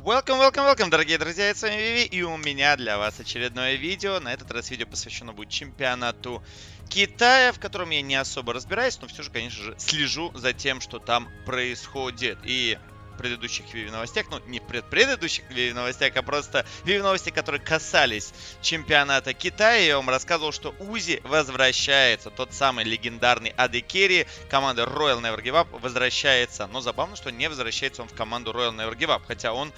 Welcome, дорогие друзья, это с вами Виви, и у меня для вас очередное видео. На этот раз видео посвящено будет чемпионату Китая, в котором я не особо разбираюсь, но все же, конечно же, слежу за тем, что там происходит. И в предыдущих Виви новостях, ну не в предыдущих Виви новостях, а просто Виви новости, которые касались чемпионата Китая, я вам рассказывал, что Узи возвращается, тот самый легендарный AD Carry команды Royal Never Give Up возвращается, но забавно, что не возвращается он в команду Royal Never Give Up, хотя он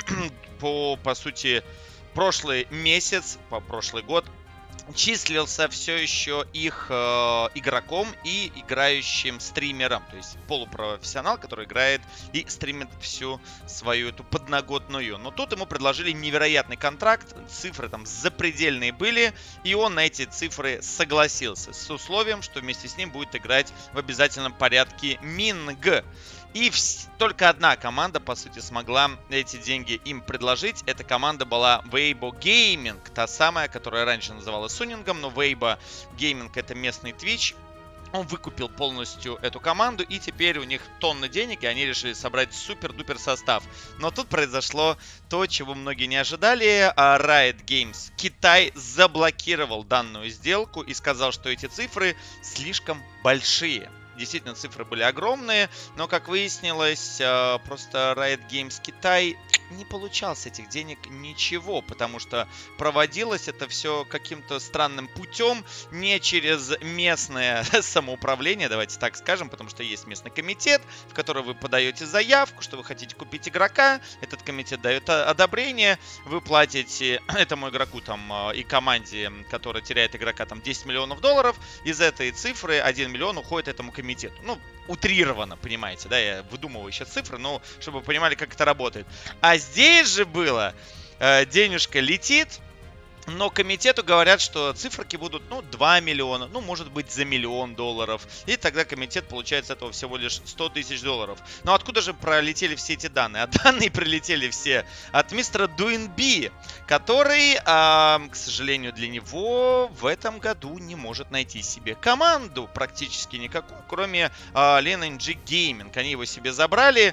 по сути прошлый месяц, прошлый год числился все еще их игроком и играющим стримером. То есть полупрофессионал, который играет и стримит всю свою эту подноготную. Но тут ему предложили невероятный контракт. Цифры там запредельные были. И он на эти цифры согласился. С условием, что вместе с ним будет играть в обязательном порядке Минг. И только одна команда, по сути, смогла эти деньги им предложить. Эта команда была Weibo Gaming, та самая, которая раньше называлась Сунингом, но Weibo Gaming — это местный Twitch. Он выкупил полностью эту команду, и теперь у них тонны денег, и они решили собрать супер-дупер состав. Но тут произошло то, чего многие не ожидали. Riot Games Китай заблокировал данную сделку и сказал, что эти цифры слишком большие. Действительно, цифры были огромные, но, как выяснилось, просто Riot Games Китай не получал с этих денег ничего, потому что проводилось это все каким-то странным путем, не через местное самоуправление, давайте так скажем, потому что есть местный комитет, в который вы подаете заявку, что вы хотите купить игрока, этот комитет дает одобрение, вы платите этому игроку там и команде, которая теряет игрока, там 10 миллионов долларов, из этой цифры 1 миллион уходит этому комитету. Ну, утрированно, понимаете, да, я выдумываю сейчас цифры, но чтобы вы понимали, как это работает. А здесь же было, денежка летит, но комитету говорят, что циферки будут, 2 миллиона, может быть, за $1 миллион. И тогда комитет получает с этого всего лишь 100 тысяч долларов. Но откуда же пролетели все эти данные? А данные прилетели все от мистера Дуинби, который, к сожалению для него, в этом году не может найти себе команду практически никакую, кроме LNG Gaming. Они его себе забрали.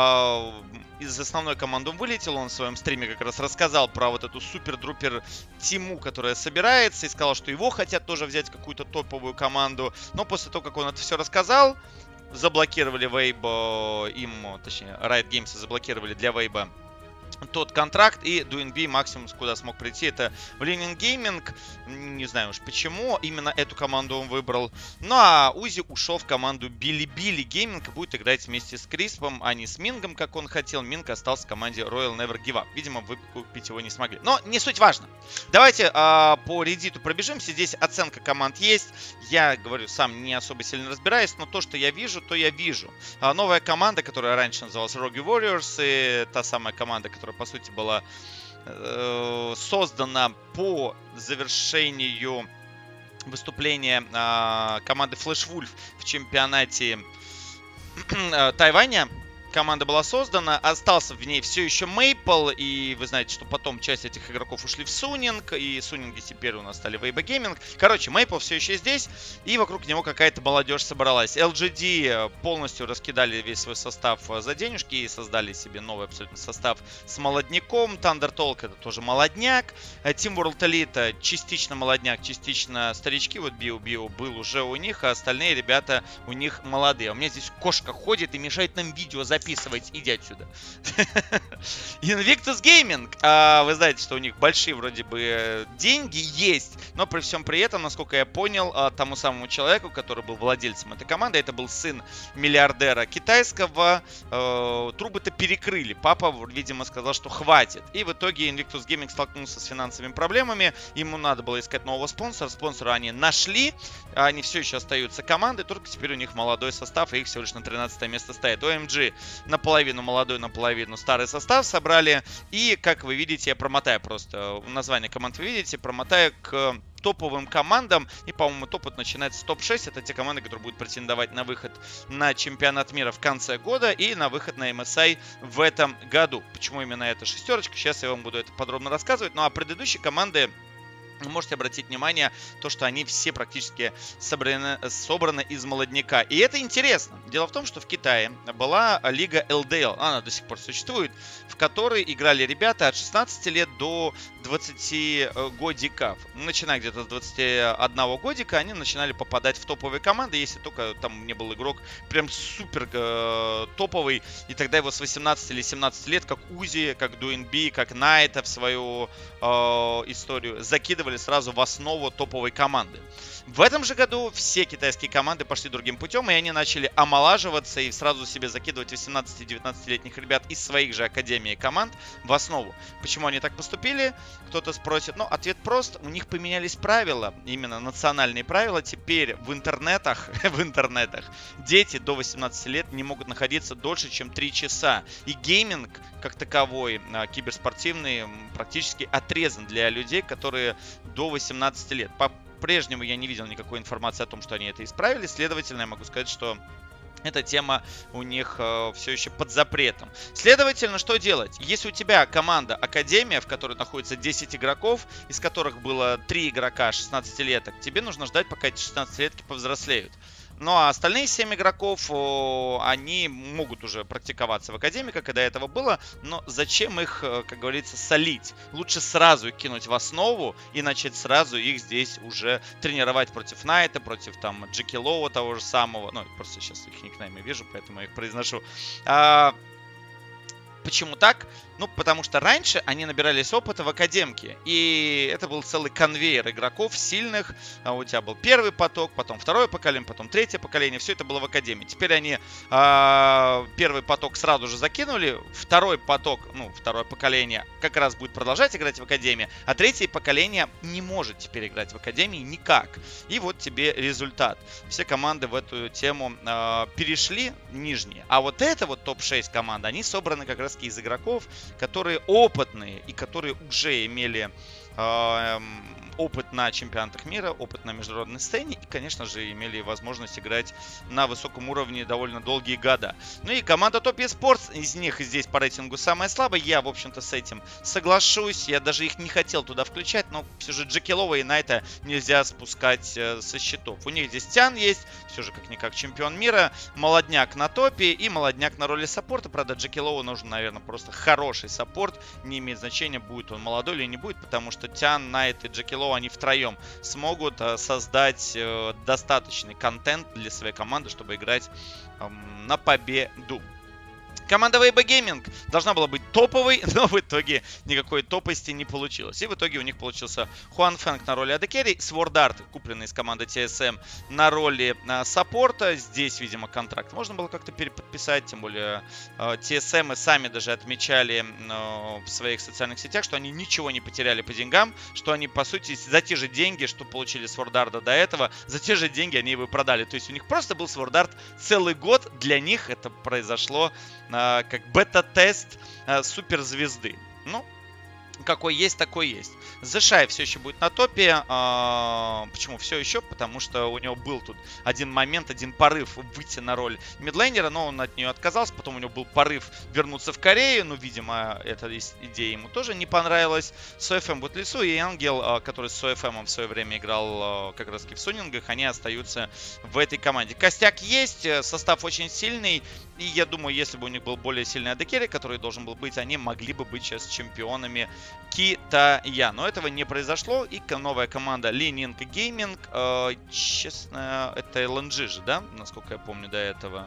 Из основной команды он вылетел, он в своем стриме как раз рассказал про вот эту супер-друпер тиму, которая собирается, и сказал, что его хотят тоже взять какую-то топовую команду. Но после того, как он это все рассказал, заблокировали Weibo, точнее, Riot Games заблокировали для Weibo тот контракт, и Дуинби максимум, куда смог прийти, это в Lenin Gaming. Не знаю уж почему именно эту команду он выбрал. Ну а Узи ушел в команду Bilibili Gaming и будет играть вместе с Криспом, а не с Мингом, как он хотел. Минг остался в команде Royal Never Give Up. Видимо, выкупить его не смогли. Но не суть важно. Давайте по Reddit пробежимся. Здесь оценка команд есть. Я говорю, сам не особо сильно разбираюсь, но то, что я вижу, то я вижу. Новая команда, которая раньше называлась Rogue Warriors, и та самая команда, которая по сути была создана по завершению выступления команды Flash Wolf в чемпионате Тайваня. Команда была создана, остался в ней все еще Maple, и вы знаете, что потом часть этих игроков ушли в Сунинг, и Сунинги теперь у нас стали Weibo Gaming. Короче, Maple все еще здесь, и вокруг него какая-то молодежь собралась. LGD полностью раскидали весь свой состав за денежки и создали себе новый абсолютно состав с молодняком. Thunder Talk — это тоже молодняк. Team World Elite частично молодняк, частично старички. Вот Био был уже у них, а остальные ребята у них молодые. У меня здесь кошка ходит и мешает нам видео записывать. Иди отсюда. Invictus Gaming. Вы знаете, что у них большие вроде бы деньги есть, но при всем при этом, насколько я понял, тому самому человеку, который был владельцем этой команды, это был сын миллиардера китайского, трубы-то перекрыли. Папа, видимо, сказал, что хватит. И в итоге Invictus Gaming столкнулся с финансовыми проблемами. Ему надо было искать нового спонсора. Спонсора они нашли. Они все еще остаются командой, только теперь у них молодой состав, и их всего лишь на 13 место стоит. OMG наполовину молодой, наполовину старый состав собрали. И, как вы видите, я промотаю просто название команд, вы видите, промотаю к топовым командам. И, по-моему, топ начинается с топ-6. Это те команды, которые будут претендовать на выход на чемпионат мира в конце года и на выход на MSI в этом году. Почему именно эта шестерочка? Сейчас я вам буду это подробно рассказывать. Ну а предыдущие команды Вы можете обратить внимание, то, что они все практически собраны из молодняка. И это интересно. Дело в том, что в Китае была лига LDL, она до сих пор существует, в которой играли ребята от 16 лет до 20 годиков. Начиная где-то с 21 годика, они начинали попадать в топовые команды, если только там не был игрок прям супер топовый. И тогда его с 18 или 17 лет, как Узи, как Дуинби, как Найта в свою историю, закидывали сразу в основу топовой команды. В этом же году все китайские команды пошли другим путем, и они начали омолаживаться и сразу себе закидывать 18-19-летних ребят из своих же академий и команд в основу. Почему они так поступили? Кто-то спросит. Ну, ответ прост. У них поменялись правила, именно национальные правила. Теперь в интернетах дети до 18 лет не могут находиться дольше, чем 3 часа. И гейминг, как таковой, киберспортивный, практически отрезан для людей, которые до 18 лет. По-прежнему я не видел никакой информации о том, что они это исправили. Следовательно, я могу сказать, что эта тема у них все еще под запретом. Следовательно, что делать? Если у тебя команда Академия, в которой находится 10 игроков, из которых было 3 игрока 16-леток, тебе нужно ждать, пока эти 16-летки повзрослеют. Ну а остальные 7 игроков, они могут уже практиковаться в Академии, как и до этого было. Но зачем их, как говорится, солить? Лучше сразу их кинуть в основу и начать сразу их здесь уже тренировать против Найта, против там Джеки Лоу того же самого. Ну, просто сейчас их никнеймы вижу, поэтому я их произношу. Почему так? Ну, потому что раньше они набирались опыта в академке. И это был целый конвейер игроков сильных. У тебя был первый поток, потом второе поколение, потом третье поколение. Все это было в академии. Теперь они первый поток сразу же закинули. Второй поток, ну, второе поколение как раз будет продолжать играть в академии. А третье поколение не может теперь играть в академии никак. И вот тебе результат. Все команды в эту тему перешли, нижние. А вот это вот топ-6 команд, они собраны как раз из игроков, которые опытные и которые уже имели опыт на чемпионатах мира, опыт на международной сцене и, конечно же, имели возможность играть на высоком уровне довольно долгие года. Ну и команда Top Esports, из них здесь по рейтингу самая слабая. Я, в общем-то, с этим соглашусь. Я даже их не хотел туда включать, но все же Джеки Лоу и Найта нельзя спускать со счетов. У них здесь Тян есть, все же как-никак чемпион мира, молодняк на топе и молодняк на роли саппорта. Правда, Джеки Лоу нужен, наверное, просто хороший саппорт. Не имеет значения, будет он молодой или не будет, потому что Тян, Найт и Джеки Лоу, они втроем смогут создать достаточный контент для своей команды, чтобы играть на победу. Команда Weibo Gaming должна была быть топовой, но в итоге никакой топовости не получилось. И в итоге у них получился Хуан Фэнг на роли AD Carry, Свордарт, купленный из команды TSM, на роли саппорта. Здесь, видимо, контракт можно было как-то переподписать, тем более TSM и сами даже отмечали в своих социальных сетях, что они ничего не потеряли по деньгам, что они, по сути, за те же деньги, что получили Свордарда до этого, за те же деньги они его продали. То есть у них просто был Свордарт целый год, для них это произошло как бета-тест суперзвезды. Ну, какой есть, такой есть. Зешай все еще будет на топе. Почему все еще? Потому что у него был тут один момент, один порыв выйти на роль мидлейнера, но он от нее отказался. Потом у него был порыв вернуться в Корею. Ну, видимо, эта идея ему тоже не понравилась. SoFM будет в лесу, и Ангел, который с SoFM в свое время играл как раз в сунингах, они остаются в этой команде. Костяк есть, состав очень сильный. И я думаю, если бы у них был более сильный AD Carry, который должен был быть, они могли бы быть сейчас чемпионами Китая. Но этого не произошло. И новая команда Lining Gaming. Честно, это LNG же, да? Насколько я помню до этого.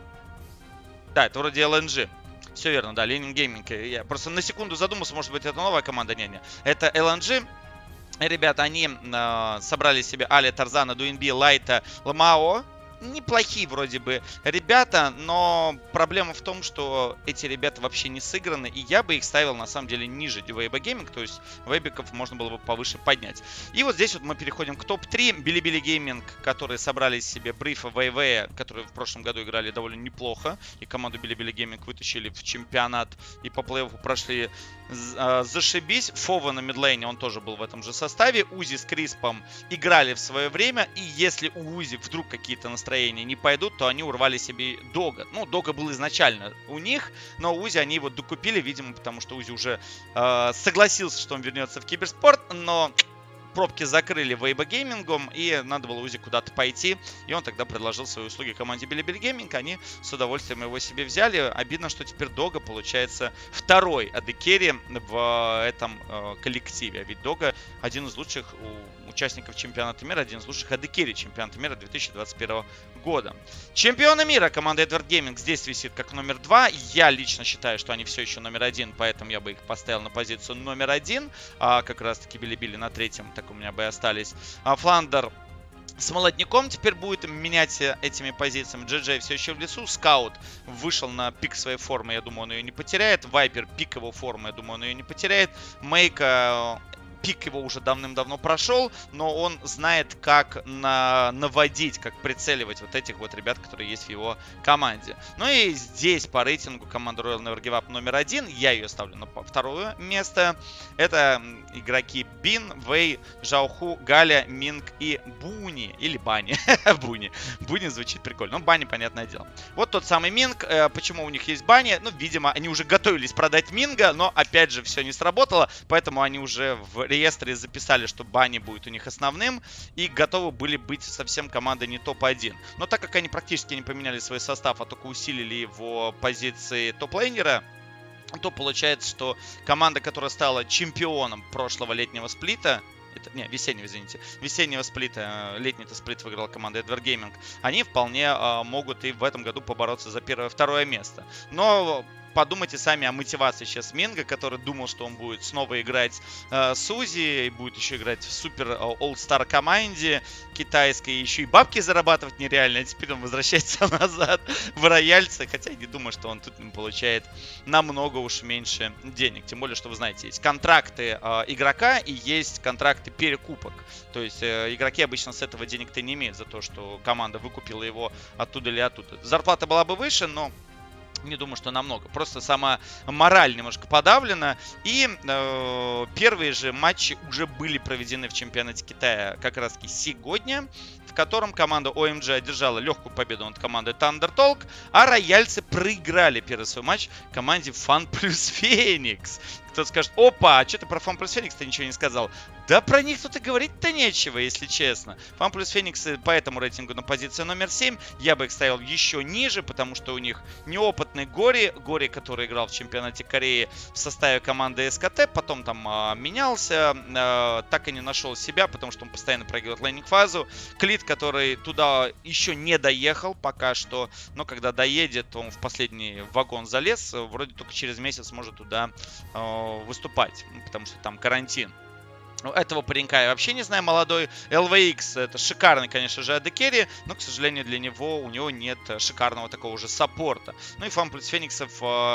Да, это вроде LNG. Все верно, да, Lining Gaming. Я просто на секунду задумался, может быть, это новая команда. Не-не. Это LNG. Ребята, они собрали себе Али, Тарзана, Дуинби, Лайта, Ламао. Неплохие вроде бы ребята, но проблема в том, что эти ребята вообще не сыграны, и я бы их ставил на самом деле ниже Weibo Gaming, то есть вейбиков можно было бы повыше поднять. И вот здесь вот мы переходим к топ-3. Bilibili Gaming, которые собрали себе Брифа, Weiwei, которые в прошлом году играли довольно неплохо, и команду Bilibili Gaming вытащили в чемпионат и по плей-оффу прошли зашибись. Фова на мидлейне, он тоже был в этом же составе. Узи с Криспом играли в свое время, и если у Узи вдруг какие-то настроения не пойдут, то они урвали себе Дога. Ну, Дога был изначально у них, но Узи они его докупили, видимо, потому что Узи уже согласился, что он вернется в киберспорт, но пробки закрыли Вейба Геймингом, и надо было Узи куда-то пойти, и он тогда предложил свои услуги команде Bilibili Gaming, они с удовольствием его себе взяли. Обидно, что теперь Дога получается второй AD Carry в этом коллективе, ведь Дога один из лучших участников чемпионата мира, один из лучших AD Carry чемпионата мира 2021 года. Чемпионы мира команда Edward Gaming здесь висит как номер 2. Я лично считаю, что они все еще номер 1, поэтому я бы их поставил на позицию номер 1. Как раз таки Bilibili на 3-м, так у меня бы и остались. Фландер с молодняком теперь будет менять этими позициями. GG все еще в лесу. Скаут вышел на пик своей формы, я думаю, он ее не потеряет. Вайпер пик его формы, я думаю, он ее не потеряет. Мейка... Пик его уже давным-давно прошел, но он знает, как наводить, как прицеливать вот этих вот ребят, которые есть в его команде. Ну и здесь по рейтингу команда Royal Never Give Up номер 1. Я ее ставлю на второе место. Это игроки Бин, Вэй, Жауху, Галя, Минг и Буни. Или Бани. Буни. Буни звучит прикольно. Ну, Бани, понятное дело. Вот тот самый Минг. Почему у них есть Бани? Ну, видимо, они уже готовились продать Минга, но, опять же, все не сработало, поэтому они уже в реестре записали, что Бани будет у них основным, и готовы были быть совсем командой не топ-1. Но так как они практически не поменяли свой состав, а только усилили его позиции топ-лейнера, то получается, что команда, которая стала чемпионом прошлого летнего сплита, весеннего, извините, весеннего сплита, летний-то сплит выиграла команда Edward Gaming, они вполне могут и в этом году побороться за первое-второе место. Но подумайте сами о мотивации сейчас Минга, который думал, что он будет снова играть с Узи, и будет еще играть в супер All-Star команде китайской, еще и бабки зарабатывать нереально, а теперь он возвращается назад в рояльцы, хотя я не думаю, что он тут получает намного уж меньше денег, тем более, что вы знаете, есть контракты игрока и есть контракты перекупок, то есть игроки обычно с этого денег-то не имеют за то, что команда выкупила его оттуда или оттуда. Зарплата была бы выше, но не думаю, что намного. Просто сама мораль немножко подавлена. И первые же матчи уже были проведены в чемпионате Китая как раз таки сегодня, в котором команда OMG одержала легкую победу над командой Thunder Talk, а рояльцы проиграли первый свой матч команде Fun Plus Phoenix. Кто-то скажет: опа, а что ты про Fun Plus Phoenix-то ничего не сказал? Да про них тут и говорить-то нечего, если честно. Fun Plus Phoenix по этому рейтингу на позиции номер 7. Я бы их ставил еще ниже, потому что у них неопытный Гори. Гори, который играл в чемпионате Кореи в составе команды СКТ, потом там менялся, так и не нашел себя, потому что он постоянно проигрывает лейнинг-фазу. Клит, который туда еще не доехал пока что, но когда доедет, он в последний вагон залез, вроде только через месяц может туда выступать, потому что там карантин. Этого паренька я вообще не знаю, молодой. LVX, это шикарный, конечно же, AD Carry, но, к сожалению, для него, у него нет шикарного такого же саппорта. Ну и Fun Plus Фениксов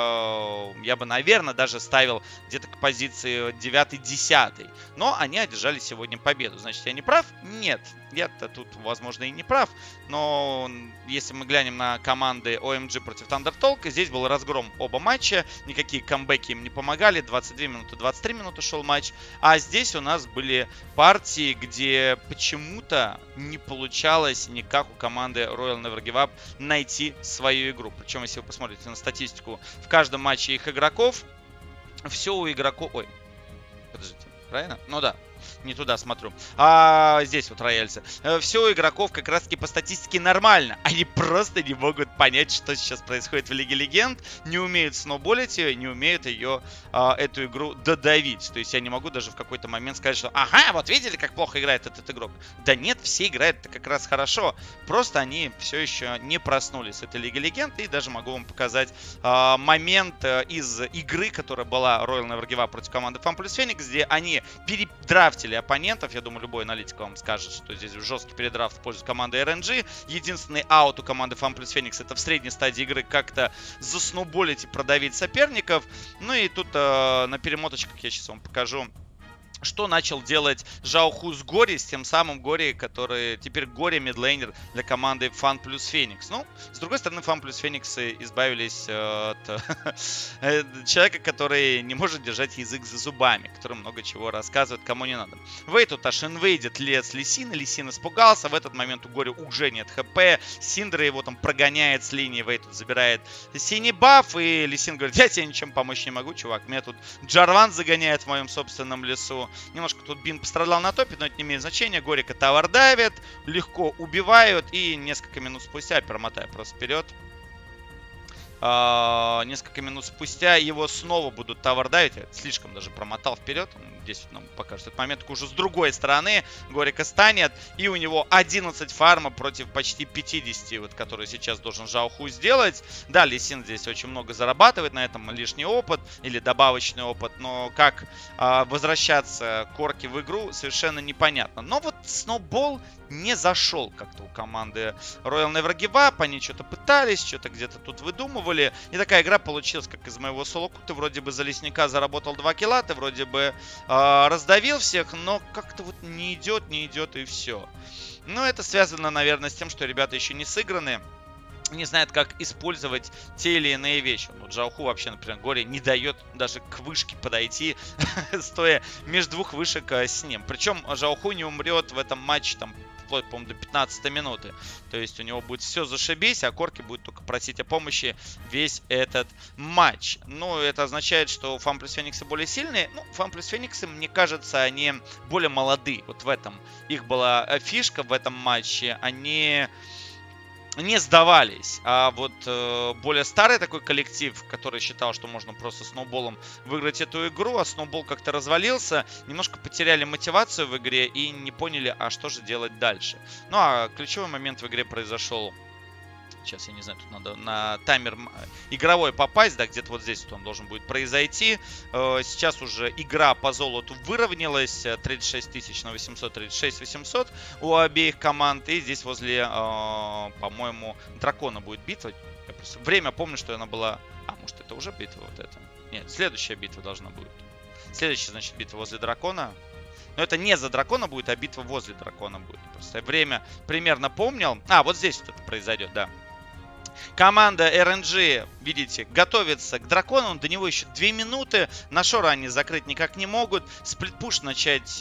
я бы, наверное, даже ставил где-то к позиции 9-10. Но они одержали сегодня победу. Значит, я не прав? Нет. Я-то тут, возможно, и не прав. Но если мы глянем на команды OMG против Thunder Talk, здесь был разгром оба матча. Никакие камбэки им не помогали. 22 минуты, 23 минуты шел матч. А здесь у нас были партии, где почему-то не получалось никак у команды Royal Never Give Up найти свою игру. Причем, если вы посмотрите на статистику в каждом матче их игроков, все у игроков... Ой, подождите, правильно? Ну да. Не туда смотрю. Здесь вот рояльцы. Все у игроков как раз таки по статистике нормально. Они просто не могут понять, что сейчас происходит в Лиге Легенд. Не умеют сноуболить ее, не умеют ее, эту игру додавить. То есть я не могу даже в какой-то момент сказать, что ага, вот видели, как плохо играет этот игрок. Да нет, все играют как раз хорошо. Просто они все еще не проснулись с этой Лиги Легенд. И даже могу вам показать момент из игры, которая была Royal Never Give Up против команды Fun Plus Phoenix, где они передрафтили оппонентов. Я думаю, любой аналитик вам скажет, что здесь жесткий передрафт в пользу команды RNG. Единственный аут у команды Fun Plus Phoenix это в средней стадии игры как-то засноуболить и продавить соперников. Ну и тут на перемоточках я сейчас вам покажу, что начал делать Жауху с Гори, с тем самым Гори, который теперь Гори мидлейнер для команды Fun Plus Phoenix. Ну, с другой стороны, Fun Plus Phoenix избавились от человека, который не может держать язык за зубами, который много чего рассказывает, кому не надо. Вей тут аж инвейдит лес Лисина, Лисин испугался, в этот момент у Гори уже нет хп, Синдра его там прогоняет с линии, Вей тут забирает синий баф, и Лисин говорит: я тебе ничем помочь не могу, чувак, меня тут Джарван загоняет в моем собственном лесу. Немножко тут Бин пострадал на топе, но это не имеет значения. Горика тавер давит, легко убивают. И несколько минут спустя, промотаю просто вперед. Несколько минут спустя его снова будут тавер давить. Я слишком даже промотал вперед. Здесь вот нам покажет этот момент. Уже с другой стороны Горика станет. И у него 11 фарма против почти 50, вот, который сейчас должен Жаоху сделать. Да, Ли Син здесь очень много зарабатывает на этом. Лишний опыт или добавочный опыт. Но как возвращаться к Орке в игру, совершенно непонятно. Но вот Сноубол не зашел как-то у команды Royal Never Give Up. Они что-то пытались, что-то где-то тут выдумывали. И такая игра получилась, как из моего солоку. Ты вроде бы за лесника заработал 2 килла, ты вроде бы раздавил всех, но как-то вот не идет и все. Но это связано, наверное, с тем, что ребята еще не сыграны. Не знают, как использовать те или иные вещи. Вот Жаоху вообще, например, Горе не дает даже к вышке подойти, стоя между двух вышек с ним. Причем Жаоху не умрет в этом матче там вплоть, по-моему, до 15 минуты. То есть у него будет все зашибись, а Корки будет только просить о помощи весь этот матч. Ну, это означает, что Фан плюс Фениксы более сильные. Ну, Фан плюс Фениксы, мне кажется, они более молодые. Вот в этом их была фишка в этом матче. Они не сдавались. А вот более старый такой коллектив, который считал, что можно просто Сноуболом выиграть эту игру, а Сноубол как-то развалился, немножко потеряли мотивацию в игре и не поняли, а что же делать дальше. Ну а ключевой момент в игре произошел. Сейчас, я не знаю, тут надо на таймер игровой попасть, да, где-то вот здесь вот он должен будет произойти. Сейчас уже игра по золоту выровнялась, 36 тысяч на 836 800 у обеих команд. И здесь возле, по-моему, дракона будет битва. Я просто время помню, что она была... А, может, это уже битва вот эта? Нет, следующая битва должна быть. Следующая, значит, битва возле дракона. Но это не за дракона будет, а битва возле дракона будет. Просто я время примерно помнил. А, вот здесь вот это произойдет, да. Команда RNG, видите, готовится к дракону. До него еще 2 минуты. Нашора они закрыть никак не могут. Сплитпуш начать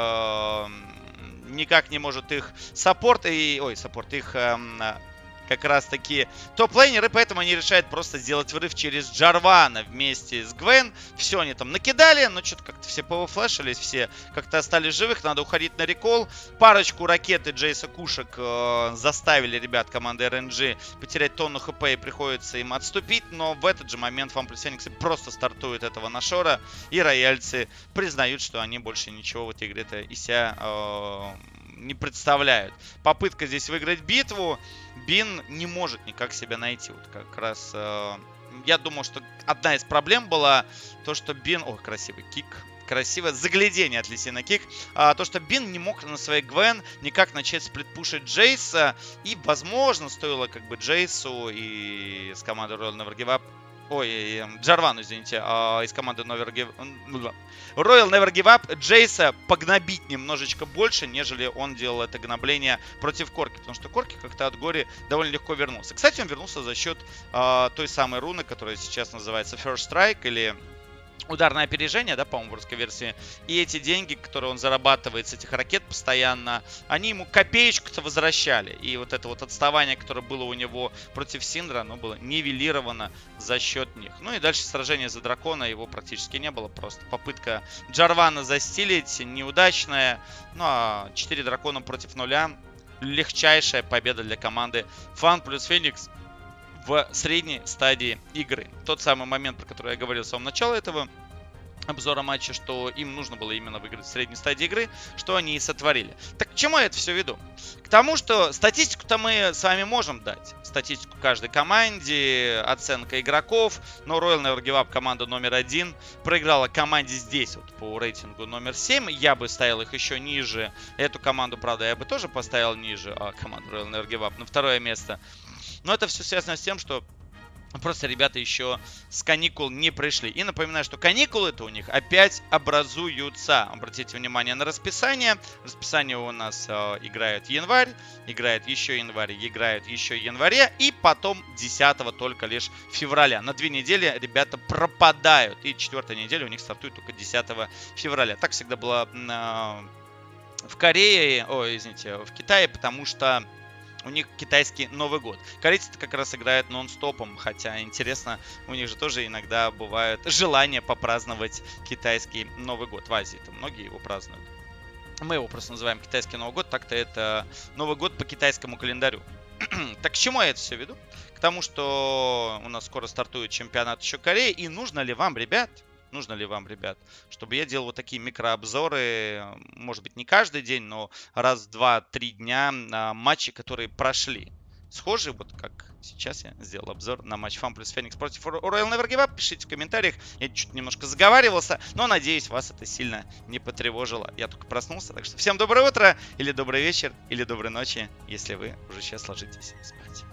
никак не может их саппорт. Саппорт их... как раз таки топ-лейнеры, поэтому они решают просто сделать врыв через Джарвана вместе с Гвен. Все они там накидали, но что-то как-то все повыфлешились, все как-то остались живых, надо уходить на рекол. Парочку ракеты Джейса Кушек заставили ребят команды RNG потерять тонну хп и приходится им отступить, но в этот же момент Фан плюс Фениксы просто стартуют этого Нашора, и рояльцы признают, что они больше ничего в этой игре-то из себя не представляют. Попытка здесь выиграть битву. Бин не может никак себя найти. Вот как раз я думал, что одна из проблем была то, что Бин... Ой, красивый кик. Красивое заглядение от Ли Сина кик. То, что Бин не мог на своей Гвен никак начать сплитпушить Джейса. И, возможно, стоило как бы Джейсу и с командой Royal Never Give Up... Ой, Джарвану, извините, из команды Royal Never Give Up Джейса погнобить немножечко больше, нежели он делал это гнобление против Корки. Потому что Корки как-то от Гори довольно легко вернулся. Кстати, он вернулся за счет той самой руны, которая сейчас называется First Strike или... ударное опережение, да, по-моему, в русской версии. И эти деньги, которые он зарабатывает с этих ракет постоянно, они ему копеечку-то возвращали. И вот это вот отставание, которое было у него против Синдра, оно было нивелировано за счет них. Ну и дальше сражение за дракона его практически не было. Просто попытка Джарвана застилить неудачная. Ну а 4 дракона против 0. Легчайшая победа для команды Фан плюс Феникс в средней стадии игры. Тот самый момент, про который я говорил в самом начале этого обзора матча, что им нужно было именно выиграть в средней стадии игры, что они и сотворили. Так к чему я это все веду? К тому, что статистику-то мы с вами можем дать. Статистику каждой команде, оценка игроков. Но Royal Never Give Up, команда номер 1, проиграла команде здесь вот по рейтингу номер 7. Я бы ставил их еще ниже. Эту команду, правда, я бы тоже поставил ниже. А команду Royal Never Give Up на 2 место. Но это все связано с тем, что просто ребята еще с каникул не пришли. И напоминаю, что каникулы-то у них опять образуются. Обратите внимание на расписание. Расписание у нас играет январь, играет еще январь, играет еще января. И потом 10 только лишь февраля. На 2 недели ребята пропадают. И 4-я неделя у них стартует только 10 февраля. Так всегда было в Корее, в Китае, потому что у них китайский Новый год. Корейцы как раз играют нон-стопом, хотя интересно, у них же тоже иногда бывает желание попраздновать китайский Новый год. В Азии-то многие его празднуют. Мы его просто называем китайский Новый год, так-то это Новый год по китайскому календарю. Так к чему я это все веду? К тому, что у нас скоро стартует чемпионат еще Кореи, и нужно ли вам, ребят, чтобы я делал вот такие микрообзоры, может быть, не каждый день, но раз, два, 3 дня на матчи, которые прошли. Схожие, вот как сейчас я сделал обзор на матч FAM плюс Феникс против Royal Never Give Up. Пишите в комментариях. Я чуть немножко заговаривался, но надеюсь, вас это сильно не потревожило. Я только проснулся, так что всем доброе утро, или добрый вечер, или доброй ночи, если вы уже сейчас ложитесь спать.